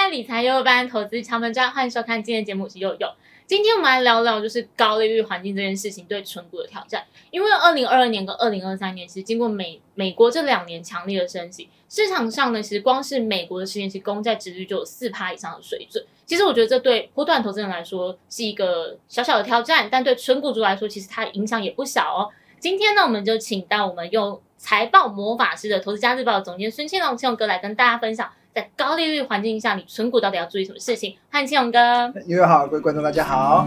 理财悠悠班投资敲门砖，欢迎收看今天的节目，我是悠悠。今天我们来聊聊就是高利率环境这件事情对存股的挑战。因为2022年跟2023年是经过美国这2年强烈的升息，市场上呢其实光是美国的10年期公债殖利率就有4%以上的水准。其实我觉得这对波段投资人来说是一个小小的挑战，但对存股族来说其实它影响也不小哦。今天呢我们就请到我们用财报魔法师的投资家日报的总监孙庆龙哥来跟大家分享在高利率环境下你存股到底要注意什么事情。欢迎庆龙哥。 悠悠好，各位观众大家好。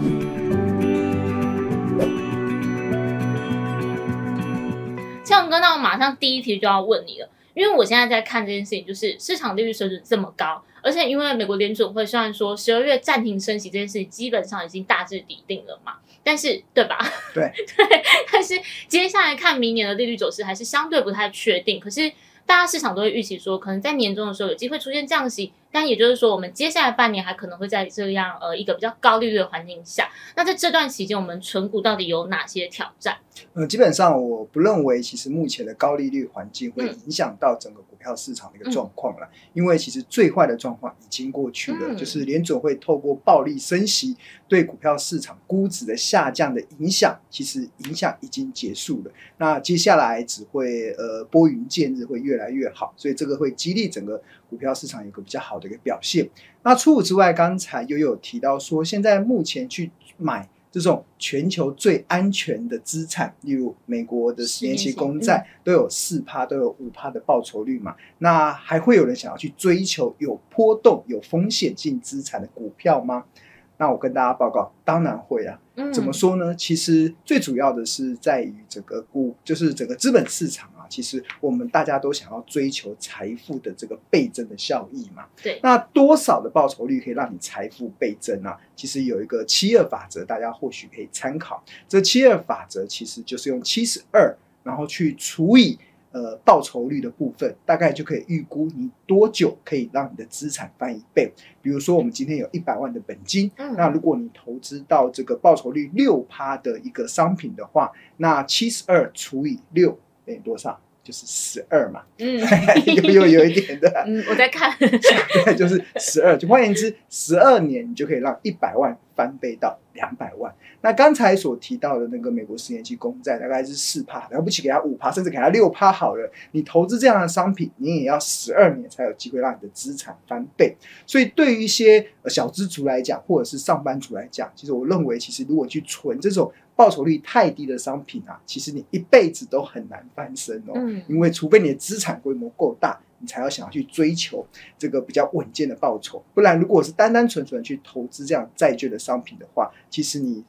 庆龙哥，那我马上第一题就要问你了，因为我现在在看这件事情，就是市场利率水准这么高，而且因为美国联准会虽然说12月暂停升息这件事情基本上已经大致底定了嘛，但是对吧？ 对对，但是接下来看明年的利率走势还是相对不太确定。可是大家市场都会预期说，可能在年中的时候有机会出现降息，但也就是说，我们接下来半年还可能会在这样一个比较高利率的环境下。那在这段期间，我们存股到底有哪些挑战？ 基本上我不认为其实目前的高利率环境会影响到整个股票市场的一个状况了，因为其实最坏的状况已经过去了，就是联准会透过暴力升息对股票市场估值的下降的影响，其实影响已经结束了。那接下来只会拨云见日，会越来越好，所以这个会激励整个股票市场有一个比较好的一个表现。那除此之外，刚才又有提到说，现在目前去买这种全球最安全的资产，例如美国的10年期公债都有 4%都有 5% 的报酬率嘛，那还会有人想要去追求有波动有风险性资产的股票吗？那我跟大家报告，当然会啊。怎么说呢？其实最主要的是在于就是整个资本市场啊，其实我们大家都想要追求财富的这个倍增的效益嘛。 对。 那多少的报酬率可以让你财富倍增啊？其实有一个72法则，大家或许可以参考。这72法则其实就是用72，然后去除以报酬率的部分，大概就可以预估你多久可以让你的资产翻1倍。比如说我们今天有100万的本金，那如果你投资到这个报酬率 6% 的一个商品的话，那72除以6等于多少？就是12嘛。有一点的。 我在看。 对，就是12，就换言之12年你就可以让100万翻倍到200万。那刚才所提到的那个美国10年期公债大概是 4%， 了不起给它 5%， 甚至给它 6% 好了，你投资这样的商品你也要12年才有机会让你的资产翻倍。所以对于一些小资族来讲，或者是上班族来讲，其实我认为其实如果去存这种报酬率太低的商品啊，其实你一辈子都很难翻身哦。因为除非你的资产规模够大，你才要想要去追求这个比较稳健的报酬，不然如果是单单纯纯去投资这样债券的商品的话，其实你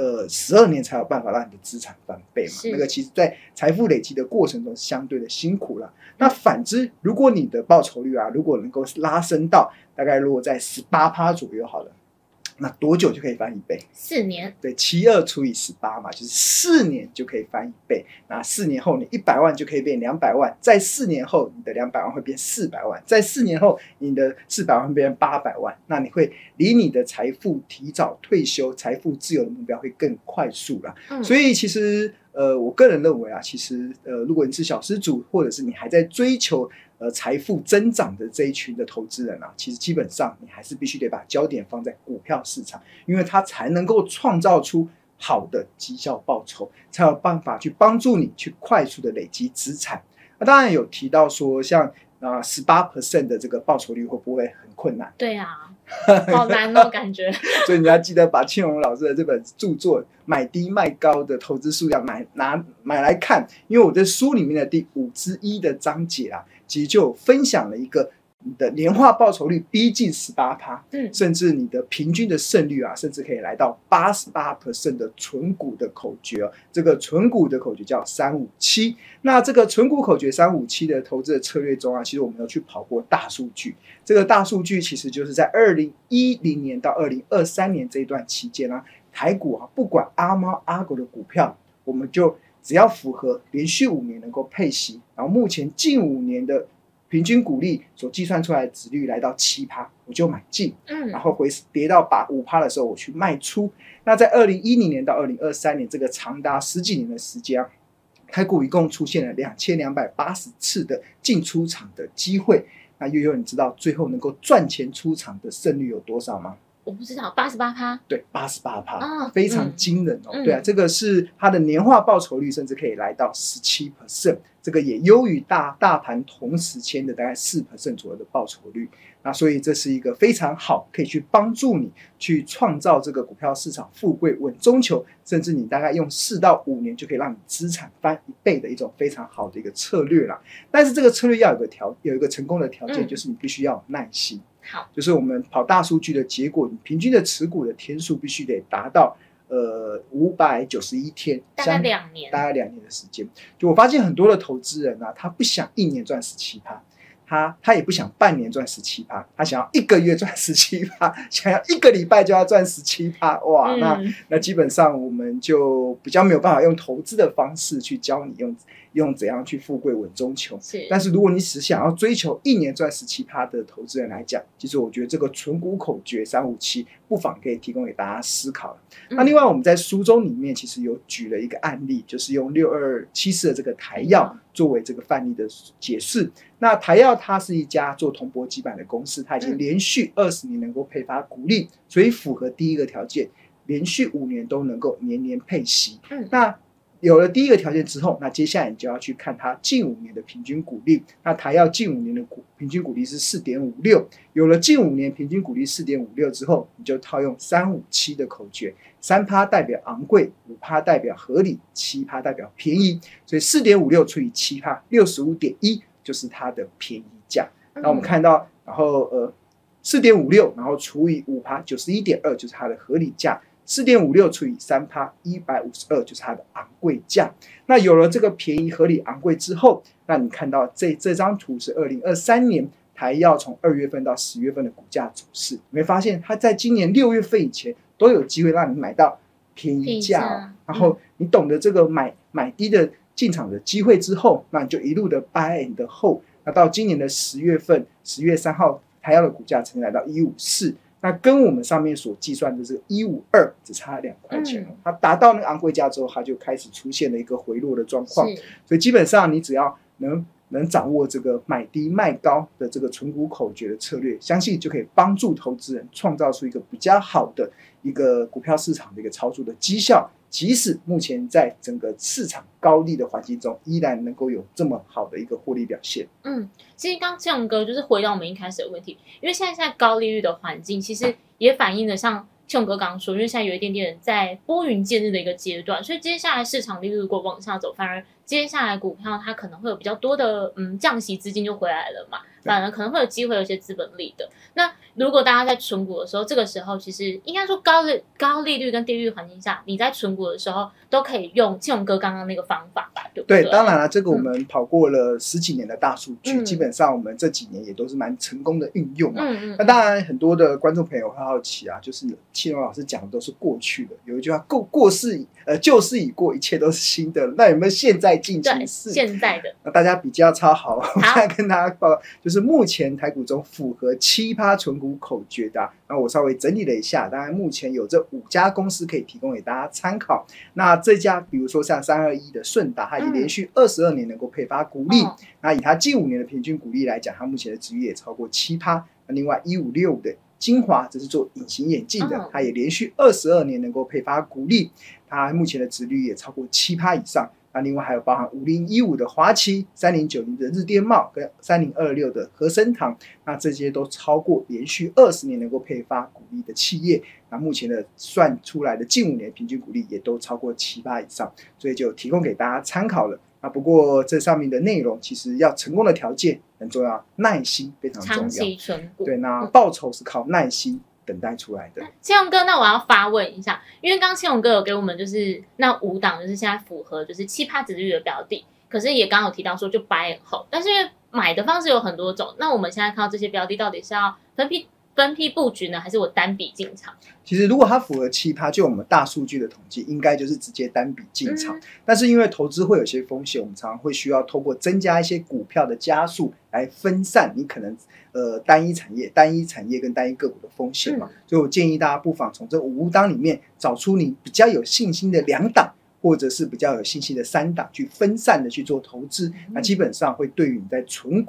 12年才有办法让你的资产翻倍嘛。那个其实在财富累积的过程中相对的辛苦了。那反之，如果你的报酬率啊，如果能够拉升到大概落在 18% 左右好了，那多久就可以翻1倍？4年。对，72除以18嘛，就是4年就可以翻1倍。那4年后你100万就可以变200万，在4年后你的200万会变400万，在4年后你的400万会变800万。那你会离你的财富提早退休、财富自由的目标会更快速啦。所以其实我个人认为啊，其实如果你是小资族，或者是你还在追求财富增长的这一群的投资人啊，其实基本上你还是必须得把焦点放在股票市场，因为它才能够创造出好的绩效报酬，才有办法去帮助你去快速的累积资产。那当然有提到说像18% 的这个报酬率会不会很困难？ 对啊，好难哦，感觉。 所以你要记得把庆荣老师的这本著作《买低卖高的投资术养》买来看，因为我在书里面的第5之1的章节啊，其实就有分享了一个你的年化报酬率逼近 18%，甚至你的平均的胜率啊，甚至可以来到 88% 的存股的口诀哦。这个存股的口诀叫357。那这个存股口诀357的投资的策略中啊，其实我们有去跑过大数据。这个大数据其实就是在2010年到2023年这一段期间啊，台股啊，不管阿猫阿狗的股票，我们就只要符合连续5年能够配息，然后目前近5年的平均股利所计算出来的殖利率来到 7%， 我就买进，然后跌到把 5% 的时候我去卖出。那在2010年到2023年这个长达10几年的时间啊，台股一共出现了2280次的进出场的机会。 那悠悠，你知道最后能够赚钱出场的胜率有多少吗？ 我不知道，88%。 对，88%， 哦， 非常惊人哦。 嗯对啊，这个是它的年化报酬率，甚至可以来到17%，这个也优于大盘同时签的大概4%左右的报酬率。那所以这是一个非常好，可以去帮助你去创造这个股票市场富贵稳中求，甚至你大概用4到5年就可以让你资产翻1倍的一种非常好的一个策略啦。但是这个策略要有一个成功的条件，就是你必须要有耐心。 好， 就是我们跑大数据的结果，你平均的持股的天数必须得达到591天， 大概2年， 大概2年的时间。就我发现很多的投资人啊，他不想1年赚17%，他也不想半年赚17%，他想要1个月赚17%，想要1个礼拜就要赚17%，哇，那基本上我们就比较没有办法用投资的方式去教你用怎样去富贵稳中求。但是如果你只想要追求1年赚17%的投资人来讲，其实我觉得这个存股口诀357不妨可以提供给大家思考了。那另外我们在书中里面其实有举了一个案例，就是用6274的这个台药作为这个范例的解释。那台药它是一家做铜箔基板的公司，它已经连续20年能够配发股利，所以符合第一个条件，连续5年都能够年年配息。那有了第一个条件之后，那接下来你就要去看它近5年的平均股利。那台药近5年的平均股利是 4.56， 有了近5年平均股利 4.56 之后，你就套用357的口诀， 3% 代表昂贵， 5% 代表合理， 7% 代表便宜，所以 4.56 除以 7%， 65.1 就是它的便宜价。那我们看到，然后4.56 然后除以 5%， 91.2 就是它的合理价，4.56 除以 3%， 152就是它的昂贵价。那有了这个便宜合理昂贵之后，那你看到这张图是2023年台药从2月份到10月份的股价走势，你会发现它在今年6月份以前都有机会让你买到便宜价，然后你懂得这个买低的进场的机会之后，那你就一路的 buy and hold。那到今年的10月份，10月3号台药的股价曾经来到154，那跟我们上面所计算的这个152只差2块钱了。它达到那个昂贵价之后，它就开始出现了一个回落的状况。所以基本上你只要能掌握这个买低卖高的这个存股口诀的策略，相信就可以帮助投资人创造出一个比较好的一个股票市场的一个操作的绩效。即使目前在整个市场高利的环境中，依然能够有这么好的一个获利表现。 其实刚刚庆荣哥就是回到我们一开始的问题，因为现在高利率的环境，其实也反映了像庆荣哥刚刚说，因为现在有一点点在拨云见日的一个阶段，所以接下来市场利率如果往下走，反而接下来股票它可能会有比较多的降息资金就回来了嘛，反而可能会有机会有一些资本利的。那如果大家在存股的时候，这个时候其实应该说高利率跟低利率环境下，你在存股的时候都可以用庆荣哥刚刚那个方法吧，对不对？ 对，当然了，这个我们跑过了10几年的大数据，基本上我们这几年也都是蛮成功的运用嘛。那当然很多的观众朋友会好奇啊，就是庆荣老师讲的都是过去的，有一句话旧事已过，一切都是新的。那有没有现在进行式？ 现在的， 那大家比较超好，我现在跟大家报告，就是目前台股中符合7%存股口诀的，那我稍微整理了一下，当然目前有这5家公司可以提供给大家参考。那这家比如说像321的顺达，它已经连续22年能够配发股利，那以它近5年的平均股利来讲，它目前的殖利率也超过7%。那另外1565的精华，这是做隐形眼镜的，它也连续22年能够配发股利，它目前的殖利率也超过7%以上。那另外还有包含5015的华旗、3090的日电茂跟3026的和生堂，那这些都超过连续20年能够配发股利的企业，那目前的算出来的近5年平均股利也都超过7%以上，所以就提供给大家参考了。那不过这上面的内容其实要成功的条件很重要，耐心非常重要， 长期存股。 对，那报酬是靠耐心等待出来的。 庆荣哥，那我要发问一下，因为刚刚庆荣哥有给我们就是那5档就是现在符合就是7%殖利率的标的，可是也刚刚有提到说就buy and hold，但是因为买的方式有很多种，那我们现在看到这些标的到底是要分批布局呢，还是我单笔进场？ 其实如果它符合7%，就我们大数据的统计，应该就是直接单笔进场。但是因为投资会有些风险，我们常常会需要透过增加一些股票的加速来分散你可能单一产业跟单一个股的风险嘛。所以我建议大家不妨从这5档里面找出你比较有信心的2档，或者是比较有信心的3档，去分散的去做投资。那基本上会对于你在存股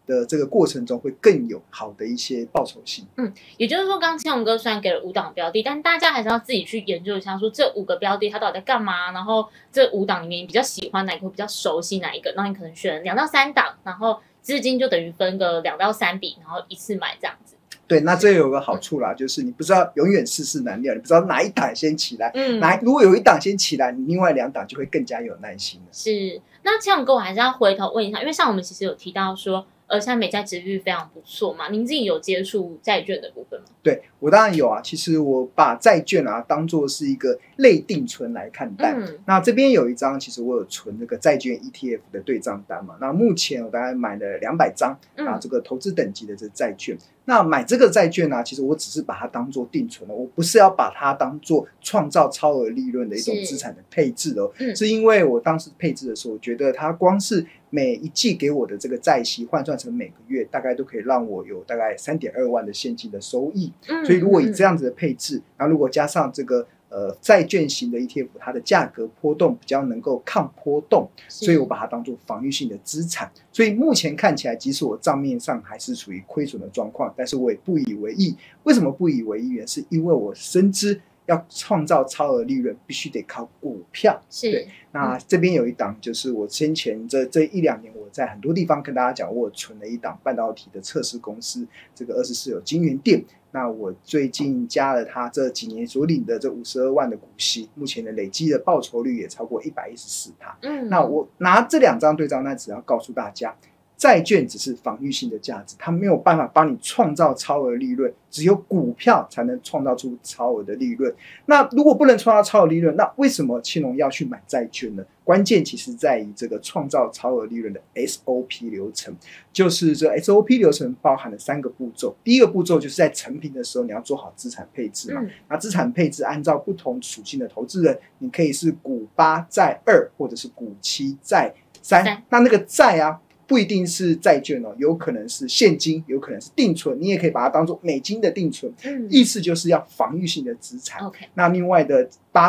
的这个过程中会更有好的一些报酬性。 也就是说，刚刚千宏哥虽然给了5档标的，但大家还是要自己去研究一下，说这5个标的它到底在干嘛，然后这5档里面你比较喜欢哪一个，比较熟悉哪一个，那你可能选2到3档，然后资金就等于分个2到3笔，然后一次买这样子。 对，那这有个好处啦，就是你不知道永远世事难料，你不知道哪一档先起来，如果有一档先起来，你另外2档就会更加有耐心了。 是，那千宏哥我还是要回头问一下，因为像我们其实有提到说，现在美债殖利率非常不错嘛，您自己有接触债券的部分吗？ 对，我当然有啊。其实我把债券啊当作是一个类定存来看待。那这边有一张，其实我有存那个债券 ETF 的对账单嘛。那目前我大概买了200张啊，这个投资等级的这债券。那买这个债券啊，其实我只是把它当作定存了，我不是要把它当作创造超额利润的一种资产的配置哦。是因为我当时配置的时候，我觉得它光是每一季给我的这个债息换算成每个月，大概都可以让我有大概3.2万的现金的收益。所以如果以这样子的配置，然后如果加上这个债券型的 ETF， 它的价格波动比较能够抗波动，所以我把它当作防御性的资产。所以目前看起来，即使我账面上还是处于亏损的状况，但是我也不以为意。为什么不以为意呢？是因为我深知要创造超额利润，必须得靠股票。 是， 那这边有一档，就是我先前这1-2年，我在很多地方跟大家讲，我有存了一档半导体的测试公司，这个24有晶圆店。那我最近加了他这几年所领的这52万的股息，目前的累积的报酬率也超过114%。那我拿这2张对账单，只要告诉大家，债券只是防御性的价值，它没有办法帮你创造超额利润，只有股票才能创造出超额的利润。那如果不能创造超额利润，那为什么青龙要去买债券呢？关键其实在于这个创造超额利润的 SOP 流程，就是这 SOP 流程包含了3个步骤。第一个步骤就是在成品的时候，你要做好资产配置嘛。那资产配置按照不同属性的投资人，你可以是股8债2，或者是股7债3。那个债啊，不一定是债券哦，有可能是现金，有可能是定存，你也可以把它当作美金的定存。意思就是要防御性的资产。那另外的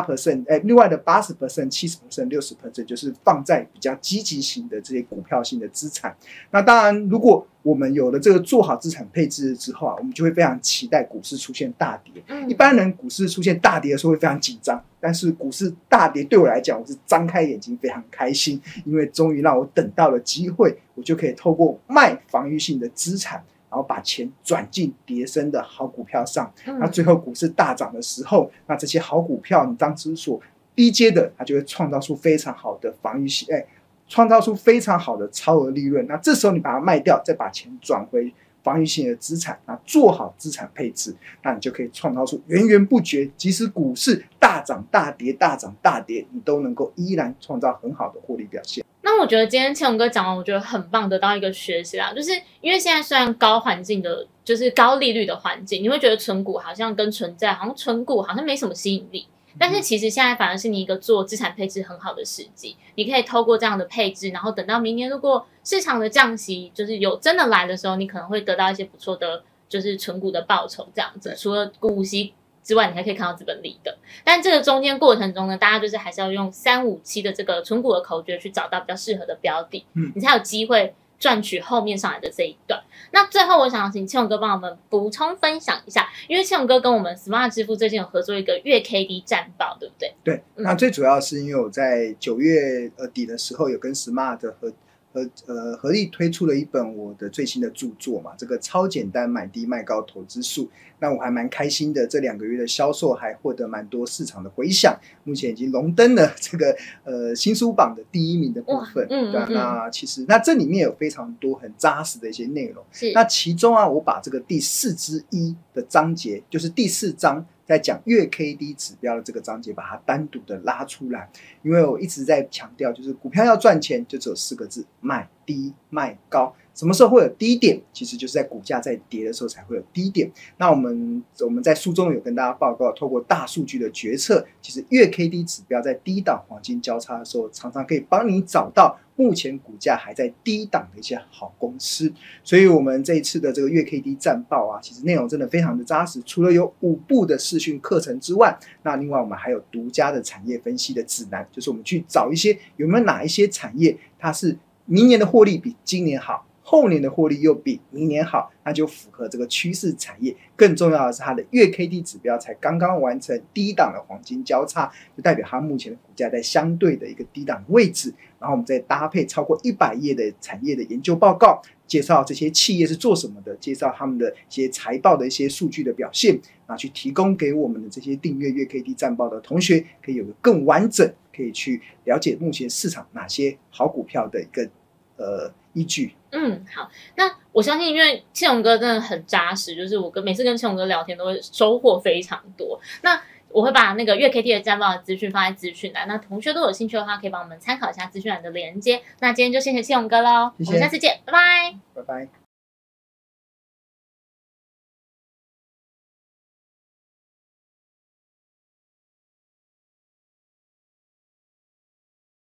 8%，另外的80%、70%、60%就是放在比较积极型的这些股票性的资产。那当然，如果我们有了这个做好资产配置之后啊，我们就会非常期待股市出现大跌。一般人股市出现大跌的时候会非常紧张，但是股市大跌对我来讲，我是张开眼睛非常开心，因为终于让我等到了机会，我就可以透过卖防御性的资产，然后把钱转进跌升的好股票上。那最后股市大涨的时候，那这些好股票你当时所低阶的，它就会创造出非常好的防御性，创造出非常好的超额利润。那这时候你把它卖掉，再把钱转回防御性的资产，那做好资产配置，那你就可以创造出源源不绝，即使股市大涨大跌大涨大跌，你都能够依然创造很好的获利表现。 那我觉得今天千宏哥讲完，我觉得很棒，得到一个学习啦。就是因为现在虽然高环境的，就是高利率的环境，你会觉得存股好像跟存债，好像存股好像没什么吸引力。但是其实现在反而是你一个做资产配置很好的时机，你可以透过这样的配置，然后等到明年如果市场的降息就是有真的来的时候，你可能会得到一些不错的就是存股的报酬这样子。除了股息之外，你还可以看到资本利得。但这个中间过程中呢，大家就是还是要用357的这个存股的口诀去找到比较适合的标的，你才有机会赚取后面上来的这一段。那最后我想要请千宏哥帮我们补充分享一下，因为千宏哥跟我们 Smart 支付最近有合作一个月 KD 战报，对不对？ 对，那最主要是因为我在9月底的时候有跟 Smart 合力推出了一本我的最新的著作嘛，这个超简单买低卖高投资术。那我还蛮开心的，这2个月的销售还获得蛮多市场的回响，目前已经荣登了这个新书榜的第1名的部分。那其实那这里面有非常多很扎实的一些内容。那其中啊，我把这个第4之1的章节，就是第4章在讲月 KD 指标的这个章节，把它单独的拉出来，因为我一直在强调，就是股票要赚钱，就只有4个字：买低卖高。什么时候会有低点？其实就是在股价在跌的时候才会有低点。那我们在书中有跟大家报告，透过大数据的决策，其实月 KD 指标在低档黄金交叉的时候，常常可以帮你找到目前股价还在低档的一些好公司。所以我们这一次的这个月 KD 战报啊，其实内容真的非常的扎实。除了有5部的视讯课程之外，那另外我们还有独家的产业分析的指南，就是我们去找一些有没有哪一些产业它是明年的获利比今年好， 后年的获利又比明年好，那就符合这个趋势产业。更重要的是，它的月 K D 指标才刚刚完成低档的黄金交叉，就代表它目前的股价在相对的一个低档位置。然后我们再搭配超过100页的产业的研究报告，介绍这些企业是做什么的，介绍他们的一些财报的一些数据的表现，那去提供给我们的这些订阅月 K D 战报的同学，可以有个更完整，可以去了解目前市场哪些好股票的一个依据。 好，那我相信，因为庆荣哥真的很扎实，就是我每次跟庆荣哥聊天都会收获非常多。那我会把那个月 K D 的战报的资讯放在资讯栏，那同学都有兴趣的话，可以帮我们参考一下资讯栏的连接。那今天就谢谢庆荣哥喽， 谢谢， 我们下次见，拜拜， 拜拜。